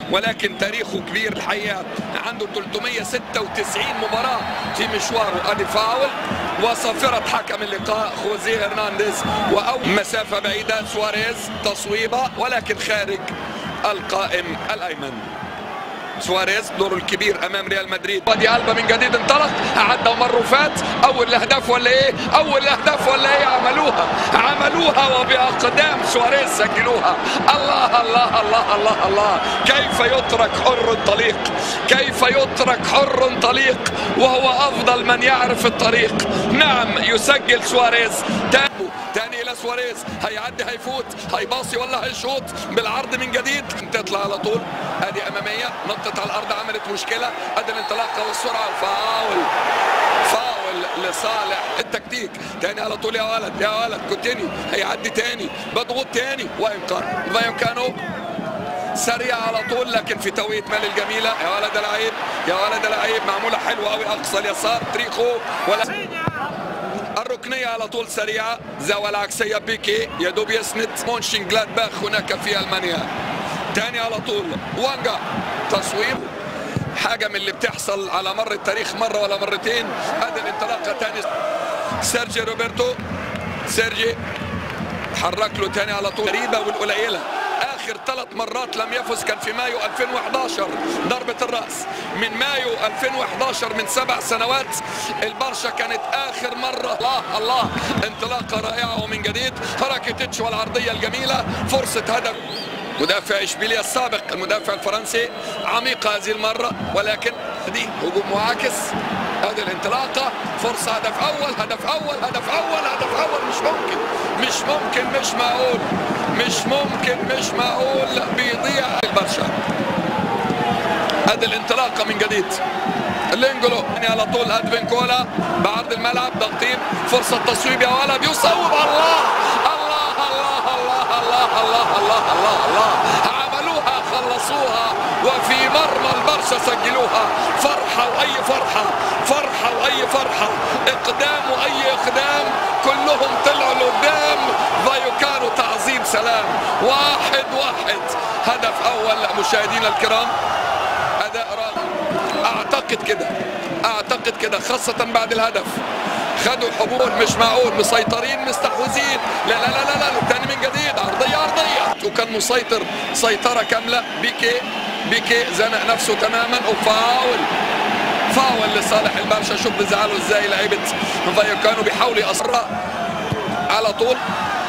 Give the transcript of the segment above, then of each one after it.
ولكن تاريخه كبير الحقيقه، عنده 396 مباراه في مشواره. ادي فاول وصافره حكم اللقاء خوزيه هرنانديز، او مسافه بعيده سواريز تصويبه ولكن خارج القائم الايمن. سواريز دوره الكبير امام ريال مدريد. وادي البا من جديد انطلق، عدى ومر وفات. اول اهداف ولا ايه؟ اول اهداف ولا ايه؟ عملوها وباقدام سواريز سجلوها. الله الله الله الله الله، كيف يترك حر طليق، كيف يترك حر طليق وهو افضل من يعرف الطريق. نعم يسجل سواريز. تاني الى سواريز، هيعدي هيفوت هيباصي ولا هيشوط بالعرض من جديد، تطلع على طول. ادي اماميه نطت على الارض عملت مشكله. ادي الانطلاقه والسرعه. فاول لصالح التكتيك. تاني على طول يا ولد كوتينيو هيعدي تاني، بضغط تاني فاينكانو سريع على طول، لكن في توقيت مال الجميله. يا ولد لعيب معموله حلوه قوي اقصى اليسار تريخو ولا الركنيه على طول سريعه. زاويه العكسيه بيكي يدوب يسند. مونشن جلادباخ هناك في المانيا. تاني على طول وانجا تصويب، حاجه من اللي بتحصل على مر التاريخ مره ولا مرتين. ادي الانطلاقه تاني سيرجي روبرتو. سيرجي حرك له تاني على طول. غريبه والقليله، اخر 3 مرات لم يفز كان في مايو 2011 ضربه الراس. من مايو 2011 من 7 سنوات البرشا كانت اخر مره. الله انطلاقه رائعه ومن جديد راكيتيتش والعرضيه الجميله. فرصه هدف مدافع اشبيليا السابق المدافع الفرنسي، عميقه هذه المره ولكن دي هجوم معاكس. هذه الانطلاقه فرصه هدف اول. مش معقول بيضيع البرشا. هذه الانطلاقه من جديد لينجولو على طول. ادفين كولا بعرض الملعب ضاغطين، فرصه تصويب يا ولد يصوب. الله عملوها خلصوها وفي مرمى البرشا سجلوها. فرحه واي فرحه، اقدام واي اقدام، كلهم طلعوا لقدام. فاينكانو تعظيم سلام. 1-1 هدف اول. مشاهدينا الكرام اداء رائع. اعتقد كده خاصه بعد الهدف خدوا حبول مش معقول، مسيطرين مستحوذين. لا الثاني من جديد عرضيه وكان مسيطر سيطره كامله. بيكي زنق نفسه تماما فاول لصالح البرشا. شوف بيزعلوا ازاي لعيبه فاينكانو بيحاولوا يأثروا على طول.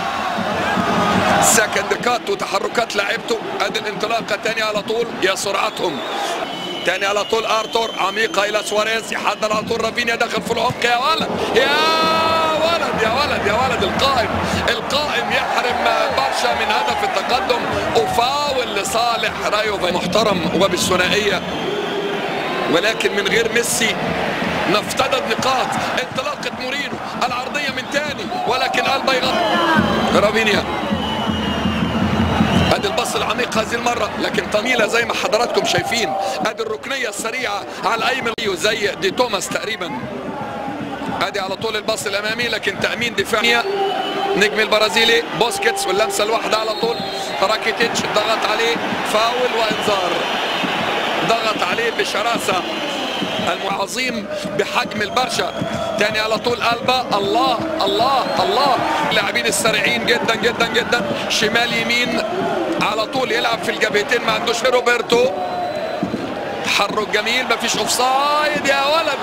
سكند كات وتحركات لعيبته. ادي الانطلاقه تاني على طول، يا سرعتهم. تاني على طول ارتور عميقه الى سواريز، يحضر على طول رافينيا داخل في العمق. يا ولد القائم يحرم برشا من هدف التقدم. وفاول لصالح رايو محترم وبالثنائيه ولكن من غير ميسي نفتقد نقاط. انطلاقه مورينو العرضيه من تاني ولكن البا يغطي رافينيا. ادي الباص العميق هذه المره لكن طويله زي ما حضراتكم شايفين. ادي الركنيه السريعه على الايمن زي دي توماس تقريبا. ادي على طول الباص الامامي لكن تامين دفاعي نجم البرازيلي بوسكيتس واللمسه الواحده على طول. راكيتيتش ضغط عليه فاول وانذار. ضغط عليه بشراسه العظيم بحجم البرشا. تاني على طول البا. الله اللاعبين السريعين جدا شمال يمين على طول يلعب في الجبهتين ما عندوش. روبرتو تحرك جميل مفيش اوفسايد. يا ولد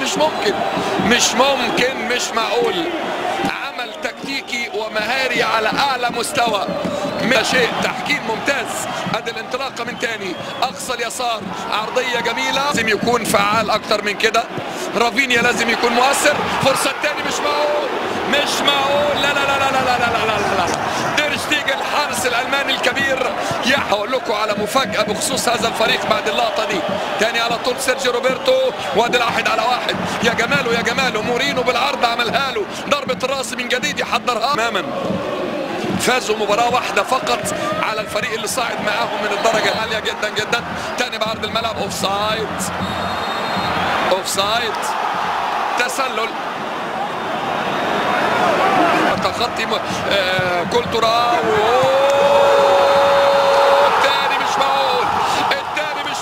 مش معقول. عمل تكتيكي ومهاري على اعلى مستوى. شيء تحكيم ممتاز. ادي الانطلاقه من تاني اقصى اليسار عرضيه جميله. لازم يكون فعال اكتر من كده. رافينيا لازم يكون مؤثر. فرصه تاني مش معقول. لا دير شتيجن الحارس الالماني الكبير. هقول لكم على مفاجاه بخصوص هذا الفريق بعد اللقطه دي. تاني على طول سيرجي روبرتو وادي 1-1. يا جماله مورينو بالعرض عملها له. ضربه الراس من جديد يحضرها تماما. فازوا مباراة واحدة فقط على الفريق اللي صاعد معاهم من الدرجة العالية جدا. تاني بعرض الملعب اوفسايد تسلل تخطي كولتورا. التاني مش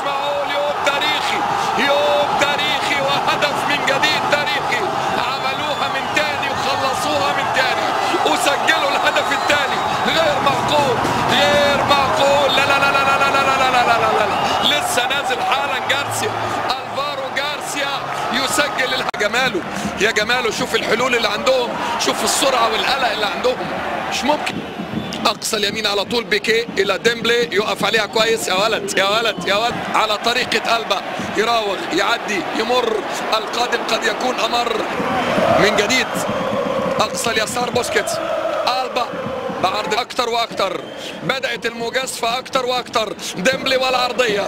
جماله يا جماله، شوف الحلول اللي عندهم، شوف السرعه والقلق اللي عندهم، مش ممكن. اقصى اليمين على طول بيكي الى ديمبلي، يقف عليها كويس يا ولد يا ولد يا ولد، على طريقه ألبا، يراوغ يعدي يمر، القادم قد يكون امر. من جديد اقصى اليسار بوسكيتس، ألبا بعرض اكتر واكتر، بدات المجازفه اكتر واكتر، ديمبلي والعرضيه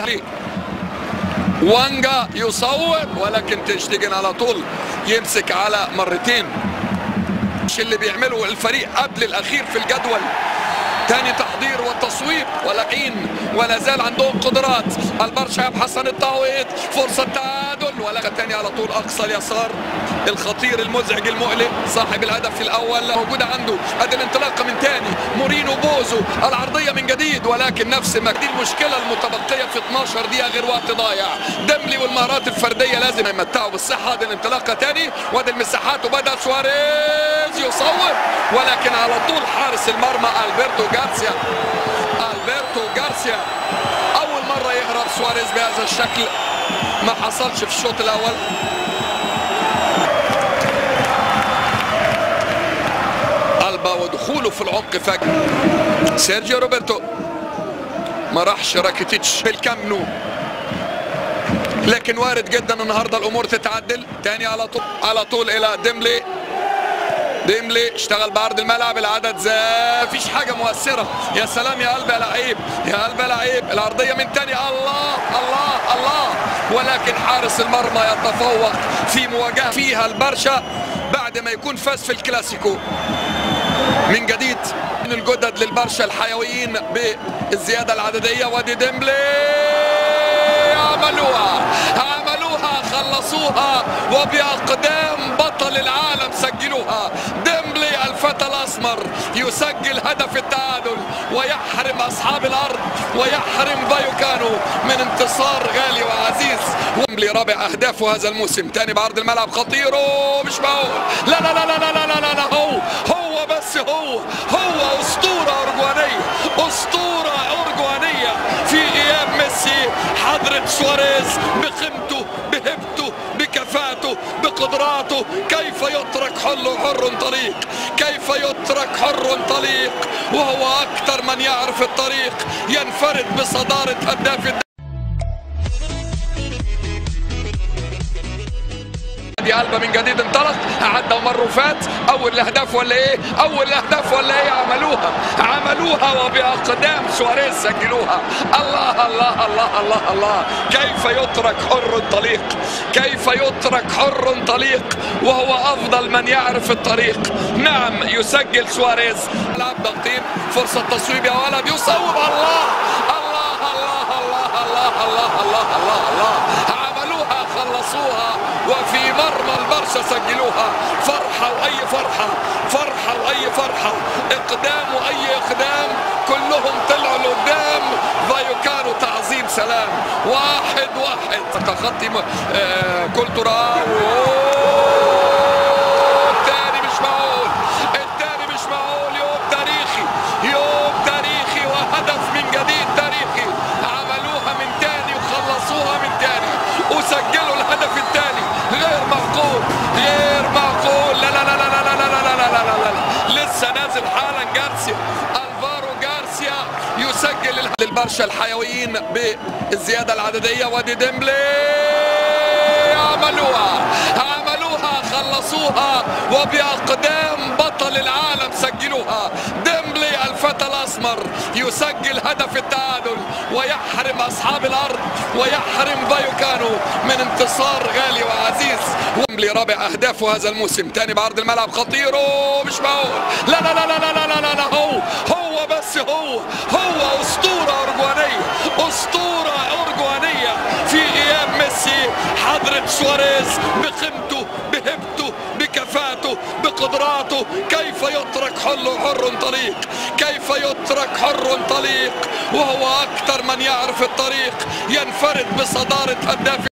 وانجا يصوب، ولكن تشتيجن على طول يمسك على مرتين. اللي بيعمله الفريق قبل الاخير في الجدول، تاني تحضير والتصويب، ولكن ولا زال عندهم قدرات. البرشا يبحث عن التعويض، فرصه تعادل، ولا تاني على طول اقصى اليسار الخطير المزعج المقلق صاحب الهدف الاول موجوده عنده. ادي الانطلاقه من تاني مورينو بوزو، العرضيه من جديد، ولكن نفس ما دي المشكله المتبقيه في 12 دقيقه غير وقت ضايع. ديمبلي والمهارات الفرديه لازم يمتعوا بالصحه. ادي الانطلاقه تاني وادي المساحات، وبدا سواريز يصوب، ولكن على طول حارس المرمى البرتو جارسيا. اول مره يهرب سواريز بهذا الشكل، ما حصلش في الشوط الاول. ألبا ودخوله في العمق فجأة. سيرجيو روبرتو ما راحش راكيتيتش في الكامب نو، لكن وارد جدا النهارده الامور تتعدل. تاني على طول الى ديمبلي اشتغل بعرض الملعب، العدد زاد، مفيش حاجه مؤثره. يا سلام يا قلبي يا لعيب يا قلبي يا لعيب، العرضيه من تاني، الله الله الله، ولكن حارس المرمى يتفوق في مواجهه فيها البرشا بعد ما يكون فاز في الكلاسيكو. من جديد من الجدد للبرشا الحيويين بالزياده العدديه، وادي ديمبلي عملوها خلصوها، وبأقدام بطل العالم سجلوها. ديمبلي الفتى الأسمر يسجل هدف التعادل ويحرم أصحاب الأرض ويحرم فايوكانو من انتصار غالي وعزيز. ديمبلي رابع أهدافه هذا الموسم. تاني بعرض الملعب خطير، مش معقول، لا لا لا لا لا لا لا, لا. هو بس هو أسطورة أرجوانية في غياب ميسي. حضرة سواريز بقيمته بهبته بكفاءته بقدراته، كيف يترك حر طليق، وهو أكثر من يعرف الطريق، ينفرد بصدارة هداف ألبا. من جديد انطلق، عدى ومر وفات. اول الاهداف ولا ايه؟ عملوها وباقدام سواريز سجلوها. الله الله الله الله الله، كيف يترك حر طليق وهو افضل من يعرف الطريق. نعم يسجل سواريز، لعب ضغطين، فرصه تصويب يا ولد، يصوب، الله الله الله الله الله الله الله الله الله، عملوها خلصوها، وفي مرمى البرشا سجلوها. فرحة وأي فرحة، إقدام وأي إقدام، كلهم طلعوا لقدام. فايوكانو تعظيم سلام، 1-1 تخطي كولتورا، الثاني مش معقول، يوم تاريخي وهدف من جديد تاريخي. عملوها من تاني وخلصوها من تاني وسجلوا الهدف الثاني. غير معقول، لا لا لا لا لا لا لا لا لا لا، لسه نازل حالا ألفارو جارسيا يسجل للبرشا الحيويين بالزياده العدديه. وادي ديمبلي عملوها خلصوها، وبأقدام بطل العالم سجلوها. ديمبلي الفتى الأسمر يسجل هدف التعادل ويحرم أصحاب الأرض ويحرم فايوكانو من انتصار غالي وعزيز. ديمبلي رابع أهدافه هذا الموسم. تاني بعرض الملعب خطير، مش معقول، لا لا لا لا لا لا لا لا، هو بس هو أسطورة أرجوانية في غياب ميسي. حضرة سواريز بقيمته بهبته بكفاءته بقدراته، كيف يترك حر طليق، وهو أكثر من يعرف الطريق، ينفرد بصدارة هداف